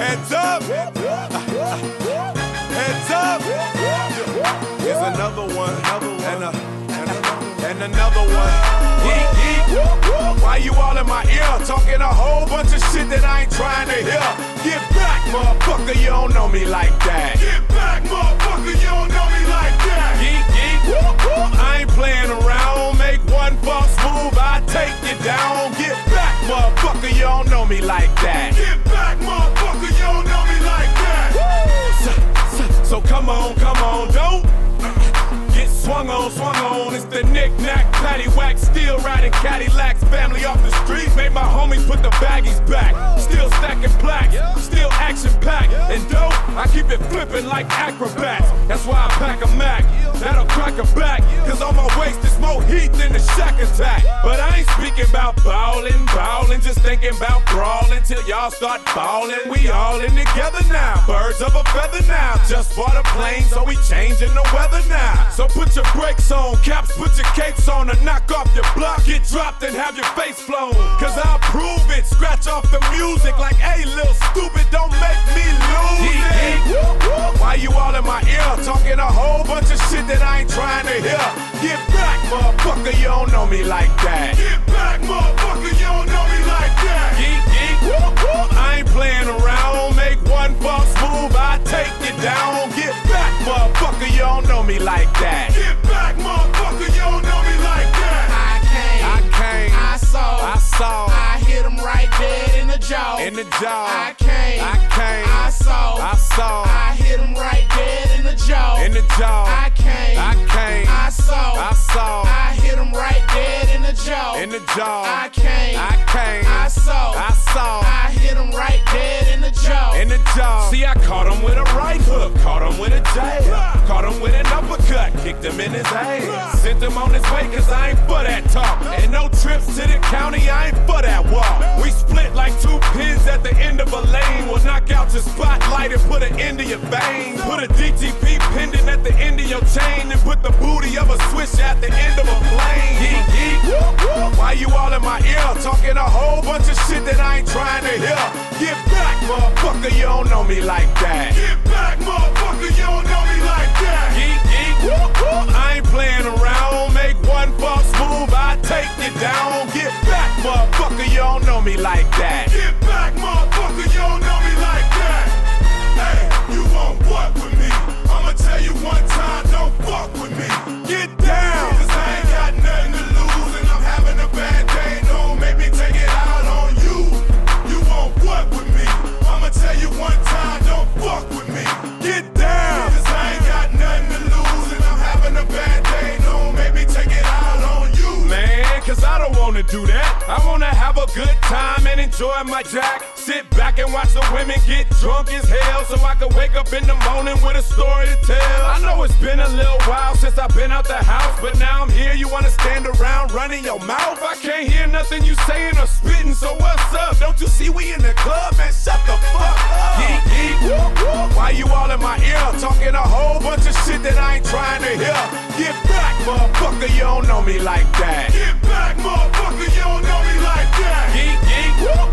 Heads up. Heads up. Here's another one. And another one. Geek, geek. Why you all in my ear? Talking a whole bunch of shit that I ain't trying to hear. Get back, motherfucker, you don't know me like that. Get back, motherfucker, you don't know me like that. Geek, geek. I ain't playing around. Make one false move, I take you down. Get back, motherfucker, you don't know me like that. Get back, motherfucker, you don't know me like that. So come on, don't get swung on. It's the knick-knack, paddywhack, still riding Cadillacs. Family off the street, made my homies put the baggies back. Still stacking plaques, still action-packed. And dope, I keep it flipping like acrobats. That's why I pack a Mac, that'll crack a back. Cause on my waist is more heat than the Shack Attack. But I ain't speaking about ballin', just thinking about brawling till y'all start ballin'. We all in together now, birds of a feather now. Just bought a plane, so we changing the weather now. So put your brakes on, caps, put your capes on, and knock off your block. Get dropped and have your face flown. Cause I'll prove it, scratch off the music like, hey, little stupid, don't make me lose it. Why you all in my ear? Talking a whole bunch of shit that I ain't trying to hear. Get back, motherfucker, you don't know me like that. Get back, motherfucker, you don't know me like that. Geek, geek. I ain't playing around. Make one false move, I take you down. Get back, motherfucker, you don't know me like that. Get back, motherfucker, you don't know me like that. I came, I saw, I hit him right dead in the jaw. I came, I saw, I hit him right dead in the jaw. I came, I saw, I hit him right dead in the jaw. I came, I saw, I hit him right dead in the jaw. See, I caught him with a right hook, caught him with a jab, caught him with an uppercut, kicked him in his ass, sent him on his way cause I ain't for that talk. And no trips to the county, I ain't for that walk. We split like two pins at the end of a lane. We'll knock out your spotlight and put an end to your veins. Put a DTP pendant at the end of your chain and put the booty of a switch at the end of a plane. Geek, geek. Why you all in my ear? Talking a whole bunch of shit that I ain't trying to hear. Get back, motherfucker, you don't know me like that. Get back, motherfucker, you don't know me like that. Geek, geek. I ain't playing around. Make one false move, I take you down. Get back, motherfucker, you don't know me like that. Get back, motherfucker, you don't know me like that. Hey, you want what with me? I'ma tell you one time, don't fuck with me. Get down. Cause I ain't got nothing to lose and I'm having a bad day. Don't make me take it out on you. You want what with me? I'ma tell you one time, don't fuck with me. Get down. Cause I ain't got nothing to lose and I'm having a bad day. Don't make me take it out on you. Man, cause I don't wanna do that. I wanna have a good time and enjoy my jack. Sit back and watch the women get drunk as hell so I can wake up in the morning with a story to tell. I know it's been a little while since I've been out the house, but now I'm here, you wanna stand around running your mouth? I can't hear nothing you saying or spitting, so what's up? Don't you see we in the club, man? Shut the fuck up. Geek, geek. Why you all in my ear? Talking a whole bunch of shit that I ain't trying to hear. Get back, motherfucker, you don't know me like that. Get back, motherfucker, you don't know me like that. Geek, geek.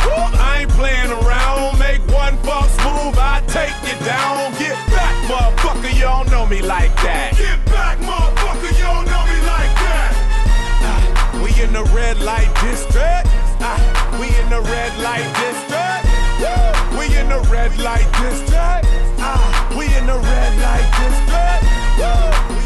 I ain't playing around. Make one false move, I take you down. Get back, motherfucker, you don't know me like that. Get back, motherfucker, you don't know me like that. We in the red light district. We in the red light district. We in the red light district. We in the red light district.